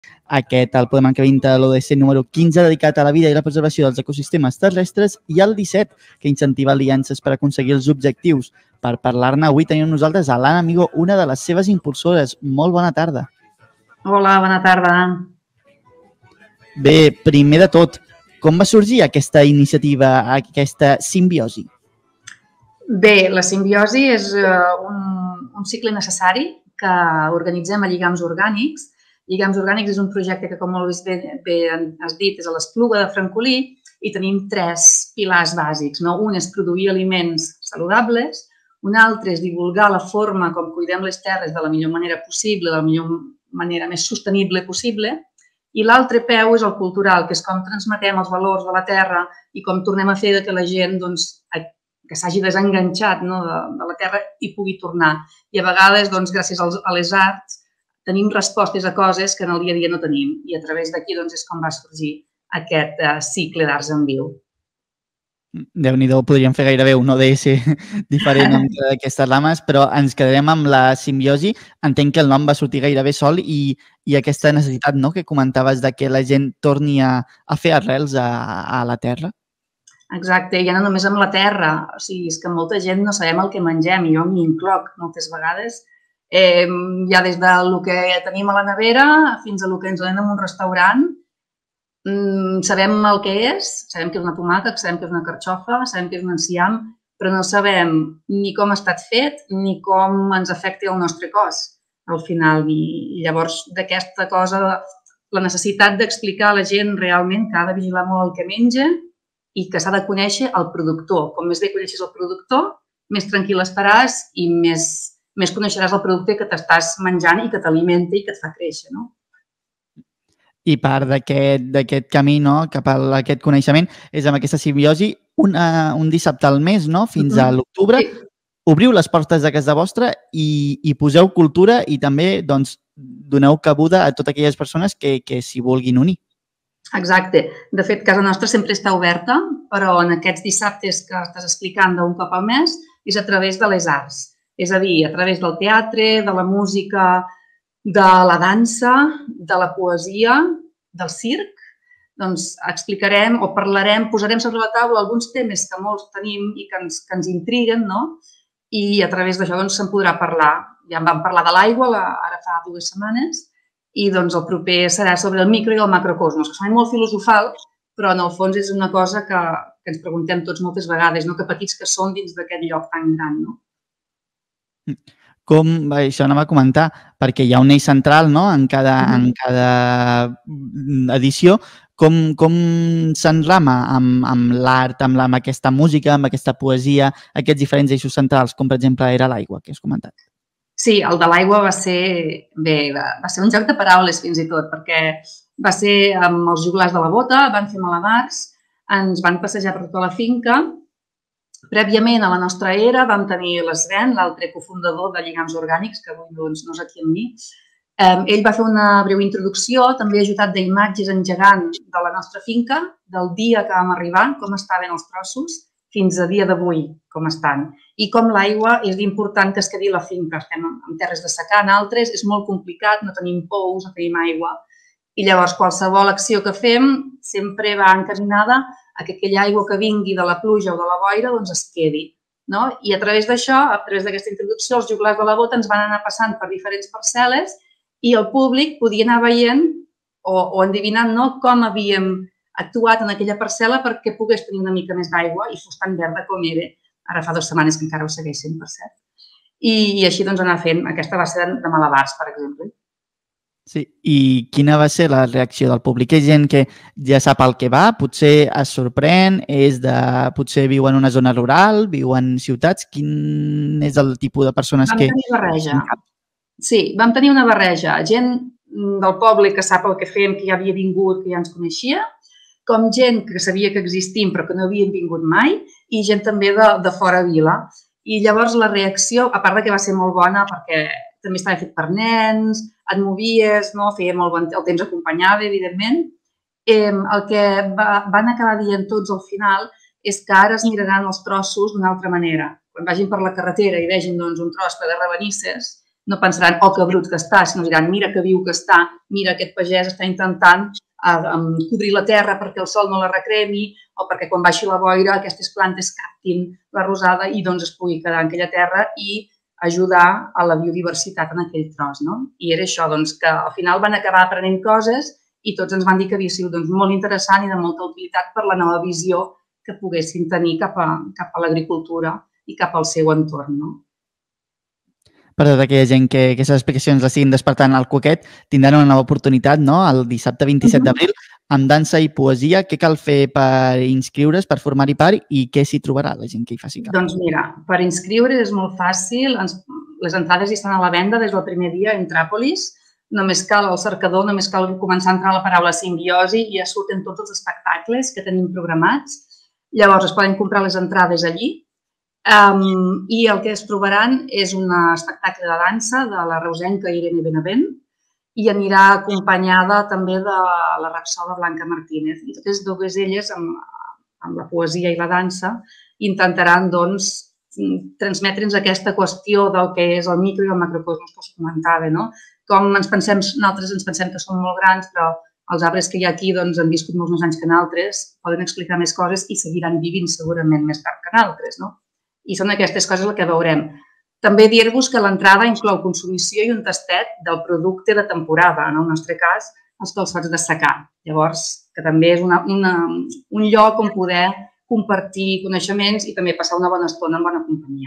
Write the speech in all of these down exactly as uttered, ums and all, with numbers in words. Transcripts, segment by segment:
Aquest, el podem encabir l'O D C número quinze, dedicat a la vida i la preservació dels ecosistemes terrestres, i el disset, que incentiva aliances per aconseguir els objectius. Per parlar-ne, avui tenim amb nosaltres a l'Anna Amigo, una de les seves impulsores. Molt bona tarda. Hola, bona tarda. Bé, primer de tot, com va sorgir aquesta iniciativa, aquesta simbiosi? Bé, la simbiosi és un, un cicle necessari que organitzem a Lligams Orgànics. Lligams Orgànics és un projecte que, com molt bé, bé has dit, és a l'Espluga de Francolí i tenim tres pilars bàsics. No? Un és produir aliments saludables, un altre és divulgar la forma com cuidem les terres de la millor manera possible, de la millor manera més sostenible possible, i l'altre peu és el cultural, que és com transmetem els valors de la terra i com tornem a fer que la gent doncs, que s'hagi desenganxat no, de, de la terra i pugui tornar. I a vegades, doncs, gràcies als, a les arts, tenim respostes a coses que en el dia a dia no tenim. I a través d'aquí doncs, és com va sorgir aquest uh, cicle d'arts en viu. Déu-n'hi-do, podríem fer gairebé un O D S diferent entre aquestes rames, però ens quedarem amb la simbiosi. Entenc que el nom va sortir gairebé sol i, i aquesta necessitat no, que comentaves de que la gent torni a, a fer arrels a, a la terra. Exacte, ja no només amb la terra, o sigui, és que molta gent no sabem el que mengem, i jo m'hi incloc moltes vegades, eh, ja des del que tenim a la nevera fins a el que ens donen en un restaurant, mm, sabem el que és, sabem que és una tomata, sabem que és una carxofa, sabem que és un enciam, però no sabem ni com ha estat fet ni com ens afecta el nostre cos al final. I llavors d'aquesta cosa, la necessitat d'explicar a la gent realment que ha de vigilar molt el que menja i que s'ha de conèixer el productor. Com més bé coneixes el productor, més tranquil estaràs i més, més coneixeràs el producte que t'estàs menjant i que t'alimenta i que et fa créixer, no? I part d'aquest camí no, cap a aquest coneixement és amb aquesta simbiosi una, un dissabte al mes, no? Fins a l'octubre. Sí. Obriu les portes de casa vostra i, i poseu cultura i també doncs, doneu cabuda a totes aquelles persones que, que s'hi vulguin unir. Exacte. De fet, casa nostra sempre està oberta, però en aquests dissabtes que estàs explicant d'un cop al mes és a través de les arts. És a dir, a través del teatre, de la música, de la dansa, de la poesia, del circ. Doncs explicarem o parlarem, posarem sobre la taula alguns temes que molts tenim i que ens, que ens intriguen, no? I a través d'això doncs, se'n podrà parlar. Ja en vam parlar de l'aigua ara fa dues setmanes, i doncs el proper serà sobre el micro i el macrocosmos, que són molt filosofal, però en el fons és una cosa que, que ens preguntem tots moltes vegades, no? Que petits que són dins d'aquest lloc tan gran, no? Com, això anava a comentar, perquè hi ha un eix central no? en, cada, mm-hmm. en cada edició, com, com s'enrama amb, amb l'art, amb, amb aquesta música, amb aquesta poesia, aquests diferents eixos centrals, com per exemple era l'aigua, que has comentat. Sí, el de l'aigua va ser, bé, va ser un joc de paraules fins i tot, perquè va ser amb els joglars de la bota, van fer malabars, ens van passejar per tota la finca. Prèviament a la nostra era vam tenir l'Sven, l'altre cofundador de Lligams Orgànics, que avui doncs, no és aquí amb mi. Ell va fer una breu introducció, també ajudat d'imatges engegant de la nostra finca, del dia que vam arribar, com estaven els trossos, fins a dia d'avui, com estan. I com l'aigua és important que es quedi a la finca. Estem en terres de secà, en altres, és molt complicat, no tenim pous, no tenim aigua. I llavors qualsevol acció que fem sempre va encaminada a que aquella aigua que vingui de la pluja o de la boira doncs es quedi. No? I a través d'això, a través d'aquesta introducció, els joglars de la bota ens van anar passant per diferents parcel·les i el públic podia anar veient o, o endevinant no, com havíem actuat en aquella parcel·la perquè pogués tenir una mica més d'aigua i fos tan verda com era. Ara fa dues setmanes que encara ho segueix sent, per cert. I, i així doncs anar fent. Aquesta va ser de malabars, per exemple. Sí, i quina va ser la reacció del públic? És gent que ja sap el que va, potser es sorprèn, és de, potser viu en una zona rural, viu en ciutats. Quin és el tipus de persones que... Vam tenir barreja. Sí, vam tenir una barreja. Gent del poble que sap el que fem, que ja havia vingut, que ja ens coneixia, com gent que sabia que existim però que no havien vingut mai i gent també de, de fora vila. I llavors la reacció, a part que va ser molt bona perquè també estava fet per nens, et movies, no? Feia molt bon, el temps acompanyava, evidentment. Eh, el que va, van acabar dient tots al final és que ara es miraran els trossos d'una altra manera. Quan vagin per la carretera i vegin doncs, un tros ple de rabanisses, no pensaran, oh, que brut que està, sinó diran, mira que viu que està, mira, aquest pagès està intentant cobrir la terra perquè el sol no la recremi o perquè quan baixi la boira aquestes plantes captin la rosada i doncs es pugui quedar en aquella terra i ajudar a la biodiversitat en aquell tros, no? I era això, doncs, que al final van acabar aprenent coses i tots ens van dir que havia sigut doncs, molt interessant i de molta utilitat per la nova visió que poguessin tenir cap a, cap a l'agricultura i cap al seu entorn, no? Per tota aquella gent que aquestes explicacions les siguin despertant al Cuquet, tindran una nova oportunitat, no?, el dissabte vint-i-set d'abril, amb dansa i poesia. Què cal fer per inscriure's, per formar-hi part i què s'hi trobarà la gent que hi faci cap? Doncs mira, per inscriure's és molt fàcil. Les entrades hi estan a la venda des del primer dia a Intràpolis. Només cal el cercador, només cal començar a entrar la paraula simbiosi i ja surten tots els espectacles que tenim programats. Llavors es poden comprar les entrades allí. Um, I el que es trobaran és un espectacle de dansa de la reusenca Irene Benavent i anirà acompanyada també de la rapsoda Blanca Martínez. I totes dues elles, amb, amb la poesia i la dansa, intentaran doncs, transmetre'ns aquesta qüestió del que és el micro i el macrocosmos que us comentava, no? Com ens pensem, nosaltres ens pensem que som molt grans, però els arbres que hi ha aquí doncs, han viscut molts més anys que nosaltres, poden explicar més coses i seguiran vivint segurament més tard que nosaltres, no? I són aquestes coses el que veurem. També dir-vos que l'entrada inclou consumició i un tastet del producte de temporada, en el nostre cas, els calçots de secà. Llavors, que també és una, una, un lloc on poder compartir coneixements i també passar una bona estona en bona companyia.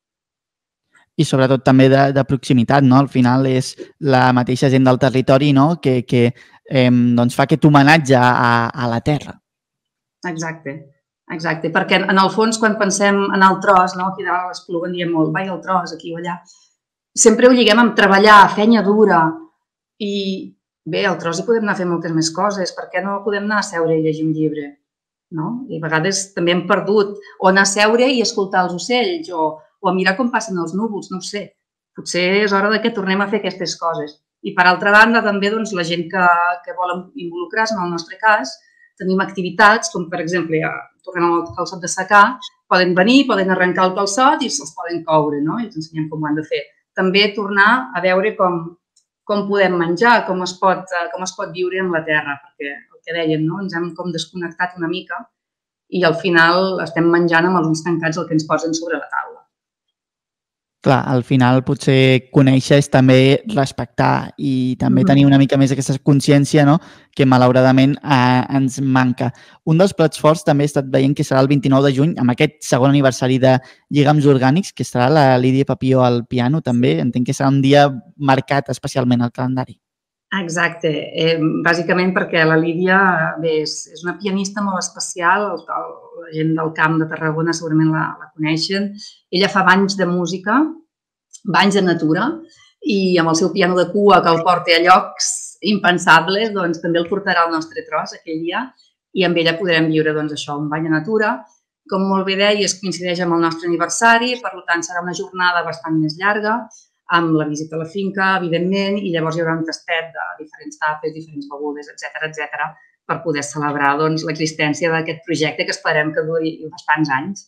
I sobretot també de, de proximitat, no? Al final és la mateixa gent del territori, no?, que, que eh, doncs fa aquest homenatge a, a la terra. Exacte. Exacte, perquè en el fons quan pensem en el tros, no? Aquí dalt a l'Espluga en diem molt, vai el tros, aquí o allà, sempre ho lliguem amb treballar, feina dura i bé, al tros hi podem anar a fer moltes més coses, per què no podem anar a seure i llegir un llibre? No? I a vegades també hem perdut o anar a seure i escoltar els ocells o, o a mirar com passen els núvols, no ho sé. Potser és hora que tornem a fer aquestes coses. I per altra banda també doncs, la gent que, que vol involucrar-se, en el nostre cas, tenim activitats com per exemple, tornem al calçot de secà, poden venir, poden arrencar el calçot i se'ls poden coure, no? I ens ensenyem com ho han de fer. També tornar a veure com, com podem menjar, com es, pot, com es pot viure amb la terra, perquè el que dèiem, no? Ens hem com desconnectat una mica i al final estem menjant amb els ulls tancats el que ens posen sobre la taula. Clar, al final potser conèixer és també respectar i també tenir una mica més aquesta consciència, no?, que malauradament eh, ens manca. Un dels plats forts també he estat veient que serà el vint-i-nou de juny, amb aquest segon aniversari de Lligams Orgànics, que estarà la Lídia Papió al piano també. Entenc que serà un dia marcat especialment al calendari. Exacte. Eh, bàsicament perquè la Lídia bé, és, és una pianista molt especial, el, el, la gent del Camp de Tarragona segurament la, la coneixen. Ella fa banys de música, banys de natura, i amb el seu piano de cua que el porta a llocs impensables, doncs també el portarà al nostre tros aquell dia i amb ella podrem viure doncs, això, un bany de natura. Com molt bé deies, coincideix amb el nostre aniversari, per tant serà una jornada bastant més llarga, amb la visita a la finca, evidentment, i llavors hi haurà un tastet de diferents tapes, diferents begudes, etcètera, etcètera, per poder celebrar doncs, l'existència d'aquest projecte que esperem que duri bastants anys.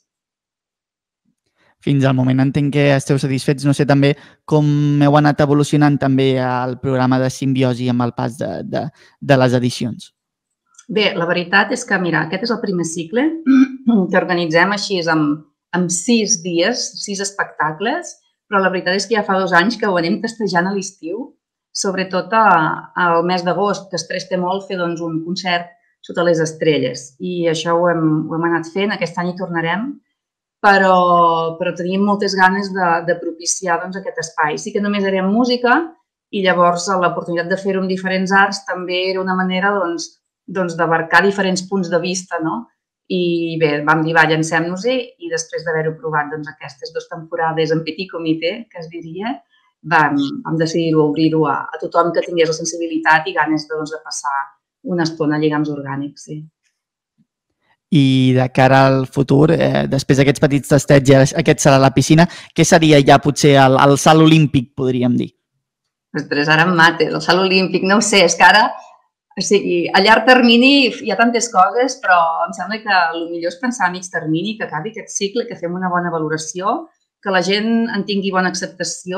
Fins al moment entenc que esteu satisfets. No sé també com heu anat evolucionant també el programa de simbiosi amb el pas de, de, de les edicions. Bé, la veritat és que, mira, aquest és el primer cicle que organitzem així amb, amb sis dies, sis espectacles, però la veritat és que ja fa dos anys que ho anem testejant a l'estiu, sobretot al mes d'agost, que es presta molt fer doncs, un concert sota les estrelles. I això ho hem, ho hem anat fent, aquest any hi tornarem, però, però tenim moltes ganes de, de propiciar doncs, aquest espai. Sí que només érem música i llavors l'oportunitat de fer-ho amb diferents arts també era una manera doncs, doncs, d'abarcar diferents punts de vista, no? I bé, vam dir, va, llancem-nos-hi i després d'haver-ho provat doncs, aquestes dues temporades en petit comitè, que es diria, vam, vam decidir obrir-ho a, a tothom que tingués la sensibilitat i ganes doncs, de passar una estona a lligams orgànics. Sí. I de cara al futur, eh, després d'aquests petits tastets, ja aquest serà la piscina, què seria ja potser el, el salt olímpic, podríem dir? Ostres, ara em mates, el salt olímpic, no ho sé, és que ara... O sigui, a llarg termini hi ha tantes coses, però em sembla que el millor és pensar a mig termini, que acabi aquest cicle, que fem una bona valoració, que la gent en tingui bona acceptació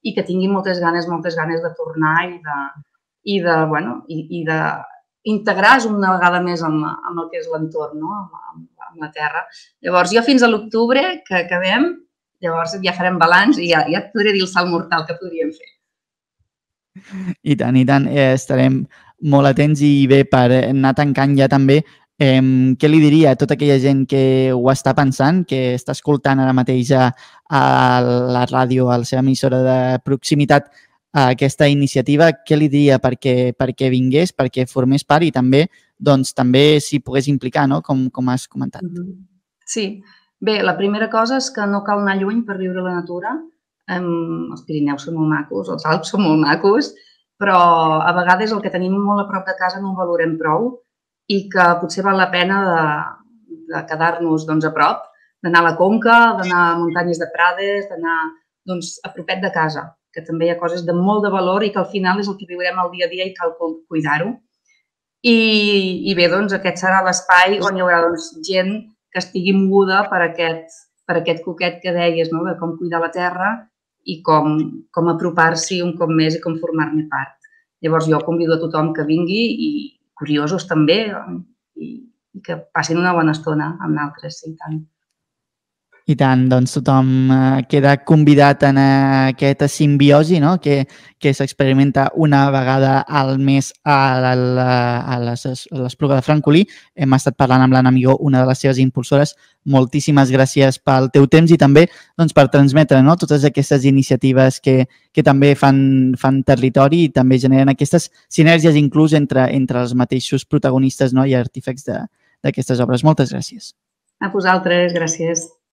i que tinguin moltes ganes, moltes ganes de tornar i de, i de, bueno, i, i de integrar-se una vegada més amb, amb el que és l'entorn, no? amb, amb la terra. Llavors, jo fins a l'octubre que acabem, llavors ja farem balanç i ja, ja et podré dir el salt mortal que podríem fer. I tant, i tant. Eh, estarem molt atents i bé, per anar tancant ja també, eh, què li diria a tota aquella gent que ho està pensant, que està escoltant ara mateix a, a la ràdio, a la seva emissora de proximitat, a aquesta iniciativa, què li diria perquè, perquè vingués, perquè formés part i també doncs, també s'hi pogués implicar, no? com, com has comentat. Sí. Bé, la primera cosa és que no cal anar lluny per viure la natura. Els Pirineus són molt macos, els Alps són molt macos, però a vegades el que tenim molt a prop de casa no ho valorem prou i que potser val la pena de, de quedar-nos doncs, a prop, d'anar a la Conca, d'anar a muntanyes de Prades, d'anar doncs, a propet de casa, que també hi ha coses de molt de valor i que al final és el que viurem el dia a dia i cal cuidar-ho. I, I bé, doncs aquest serà l'espai on hi haurà doncs, gent que estigui moguda per aquest, per aquest coquet que deies, no? De com cuidar la terra i com, com apropar-s'hi un cop més i com formar-ne part. Llavors jo convido a tothom que vingui i curiosos també i, i que passin una bona estona amb nosaltres, i tant. I tant, doncs tothom queda convidat en aquesta simbiosi, no? que, que s'experimenta una vegada al mes a l'Espluga de Francolí. Hem estat parlant amb l'Anna Amigó, una de les seves impulsores. Moltíssimes gràcies pel teu temps i també doncs, per transmetre, no? totes aquestes iniciatives que, que també fan, fan territori i també generen aquestes sinergies inclús entre, entre els mateixos protagonistes, no? i artífexs d'aquestes obres. Moltes gràcies. A vosaltres, gràcies.